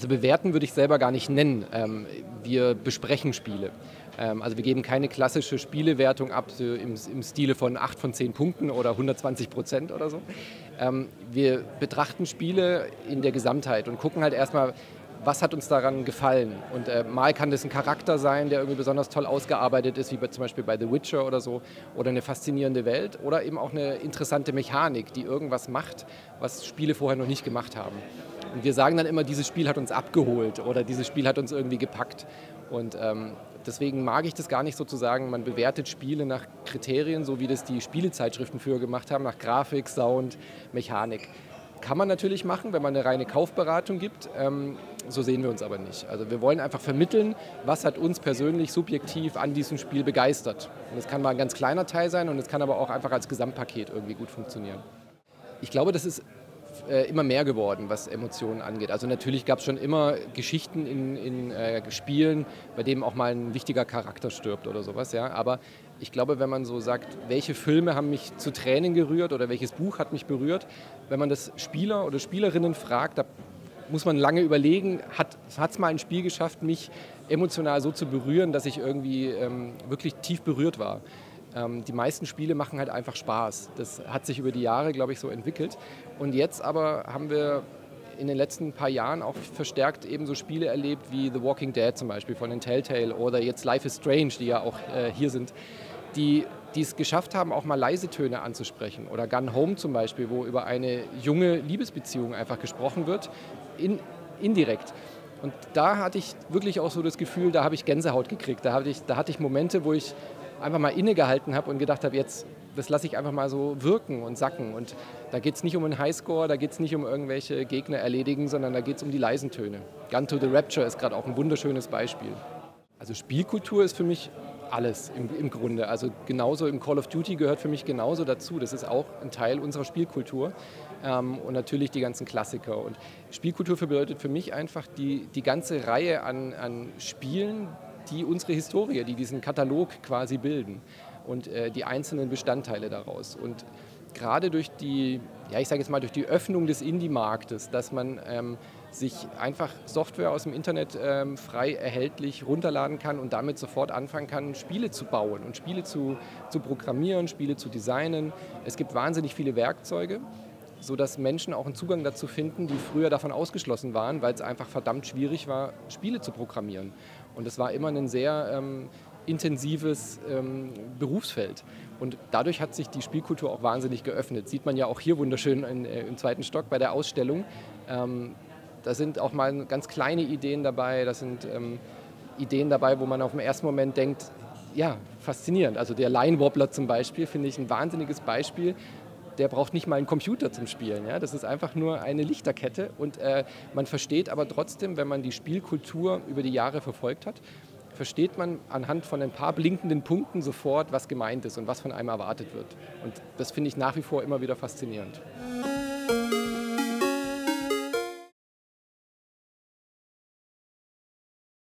Also bewerten würde ich selber gar nicht nennen. Wir besprechen Spiele. Also wir geben keine klassische Spielewertung ab, so im Stile von 8 von 10 Punkten oder 120% oder so. Wir betrachten Spiele in der Gesamtheit und gucken halt erstmal, was hat uns daran gefallen. Und mal kann das ein Charakter sein, der irgendwie besonders toll ausgearbeitet ist, wie zum Beispiel bei The Witcher oder so, oder eine faszinierende Welt oder eben auch eine interessante Mechanik, die irgendwas macht, was Spiele vorher noch nicht gemacht haben. Und wir sagen dann immer, dieses Spiel hat uns abgeholt oder dieses Spiel hat uns irgendwie gepackt. Und deswegen mag ich das gar nicht sozusagen, man bewertet Spiele nach Kriterien, so wie das die Spielezeitschriften früher gemacht haben, nach Grafik, Sound, Mechanik. Kann man natürlich machen, wenn man eine reine Kaufberatung gibt, so sehen wir uns aber nicht. Also wir wollen einfach vermitteln, was hat uns persönlich subjektiv an diesem Spiel begeistert. Und das kann mal ein ganz kleiner Teil sein und es kann aber auch einfach als Gesamtpaket irgendwie gut funktionieren. Ich glaube, das ist immer mehr geworden, was Emotionen angeht. Also natürlich gab es schon immer Geschichten in Spielen, bei denen auch mal ein wichtiger Charakter stirbt oder sowas. Ja? Aber ich glaube, wenn man so sagt, welche Filme haben mich zu Tränen gerührt oder welches Buch hat mich berührt, wenn man das Spieler oder Spielerinnen fragt, da muss man lange überlegen, hat es mal ein Spiel geschafft, mich emotional so zu berühren, dass ich irgendwie wirklich tief berührt war. Die meisten Spiele machen halt einfach Spaß. Das hat sich über die Jahre, glaube ich, so entwickelt. Und jetzt aber haben wir in den letzten paar Jahren auch verstärkt eben so Spiele erlebt wie The Walking Dead zum Beispiel von den Telltale oder jetzt Life is Strange, die ja auch hier sind, die es geschafft haben, auch mal leise Töne anzusprechen. Oder Gun Home zum Beispiel, wo über eine junge Liebesbeziehung einfach gesprochen wird, indirekt. Und da hatte ich wirklich auch so das Gefühl, da habe ich Gänsehaut gekriegt. Da hatte ich Momente, wo ich einfach mal innegehalten habe und gedacht habe, jetzt, das lasse ich einfach mal so wirken und sacken. Und da geht es nicht um einen Highscore, da geht es nicht um irgendwelche Gegner erledigen, sondern da geht es um die leisen Töne. Gun to the Rapture ist gerade auch ein wunderschönes Beispiel. Also Spielkultur ist für mich alles im Grunde. Also genauso im Call of Duty gehört für mich genauso dazu. Das ist auch ein Teil unserer Spielkultur. Und natürlich die ganzen Klassiker. Und Spielkultur bedeutet für mich einfach die ganze Reihe an Spielen, die unsere Historie, die diesen Katalog quasi bilden und die einzelnen Bestandteile daraus. Und gerade durch die, ja, ich sage jetzt mal, durch die Öffnung des Indie-Marktes, dass man sich einfach Software aus dem Internet frei erhältlich runterladen kann und damit sofort anfangen kann, Spiele zu bauen und Spiele zu programmieren, Spiele zu designen. Es gibt wahnsinnig viele Werkzeuge, sodass Menschen auch einen Zugang dazu finden, die früher davon ausgeschlossen waren, weil es einfach verdammt schwierig war, Spiele zu programmieren. Und es war immer ein sehr intensives Berufsfeld. Und dadurch hat sich die Spielkultur auch wahnsinnig geöffnet. Sieht man ja auch hier wunderschön im zweiten Stock bei der Ausstellung. Da sind auch mal ganz kleine Ideen dabei, das sind Ideen dabei, wo man auf den ersten Moment denkt, ja, faszinierend. Also der Line Wobbler zum Beispiel finde ich ein wahnsinniges Beispiel. Der braucht nicht mal einen Computer zum Spielen. Ja? Das ist einfach nur eine Lichterkette und man versteht aber trotzdem, wenn man die Spielkultur über die Jahre verfolgt hat, versteht man anhand von ein paar blinkenden Punkten sofort, was gemeint ist und was von einem erwartet wird. Und das finde ich nach wie vor immer wieder faszinierend.